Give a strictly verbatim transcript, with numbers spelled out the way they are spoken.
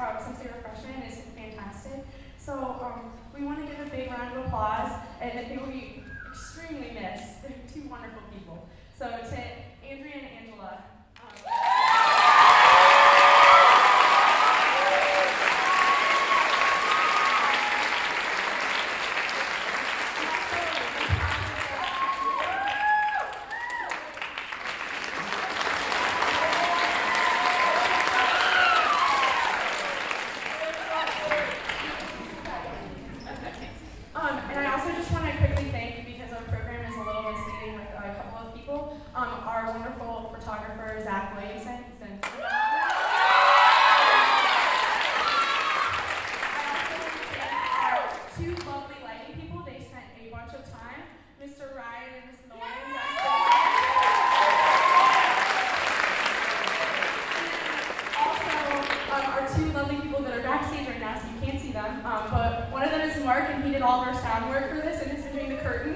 uh, since they were freshmen is fantastic. So um, we want to give a big round of applause, and they will be extremely missed. They're two wonderful people. So to Andrea and Angela. Um, Um, and I also just want to quickly thank, because our program is a little misleading with a couple of people, um, our wonderful photographer, Zack Williamson. He's been I also want to thank our two lovely lighting people. They spent a bunch of time, Mister Ryan and Miss Nolan. Also, um, our two lovely people that are backstage right now, so you can't see them. Um, but one of them is Mark, and he did all of our sound work for this, and has been doing the curtain